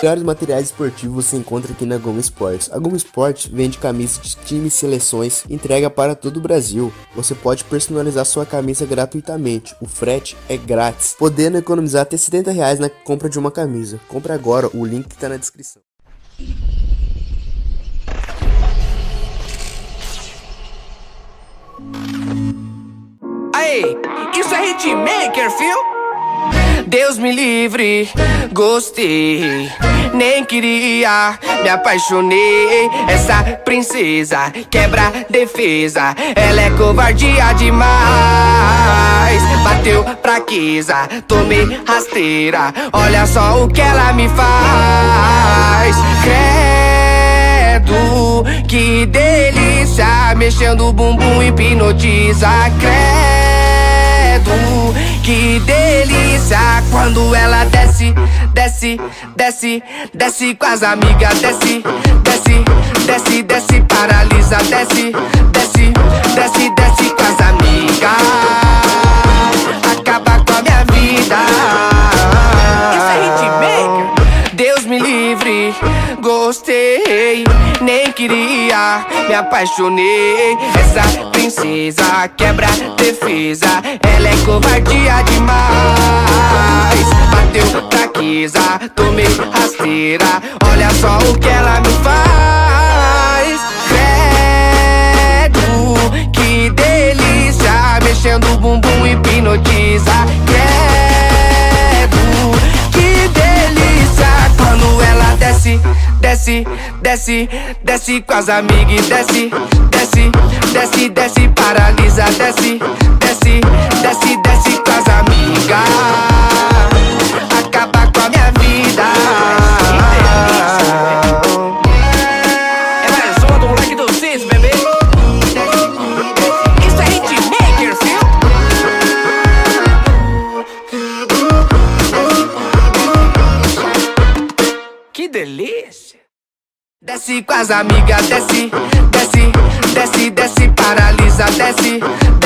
Os melhores materiais esportivos você encontra aqui na Goma Esportes. A Goma Esportes vende camisas de times e seleções, entrega para todo o Brasil. Você pode personalizar sua camisa gratuitamente, o frete é grátis, podendo economizar até R$70 na compra de uma camisa. Compre agora, o link está na descrição. Aí, isso é hitmaker, fio? Deus me livre, gostei, nem queria, me apaixonei. Essa princesa quebra defesa, ela é covardia demais. Bateu fraqueza, tomei rasteira, olha só o que ela me faz. Credo, que delícia, mexendo o bumbum hipnotiza. Credo, que delícia, quando ela desce, desce, desce, desce com as amigas. Desce, desce, desce, desce, paralisa. Desce, desce, desce, desce com as amigas, acaba com a minha vida. Isso é hitmaker. Deus me livre, gostei, nem queria, me apaixonei. Essa princesa quebra defesa, ela é covardia demais. Bateu fraqueza, tomei rasteira, olha só o que ela me faz. Credo, que delícia, mexendo o bumbum hipnotiza. Credo, que delícia, quando ela desce, desce, desce, desce com as amigas. Desce, desce, desce, desce, paralisa. Desce, desce, desce, desce com as amigas, acaba com a minha vida. É mais uma do moleque do Cis, bebê. Isso é hitmaker, fio? Que delícia. Desce com as amigas, desce, desce, desce, desce, paralisa. Desce,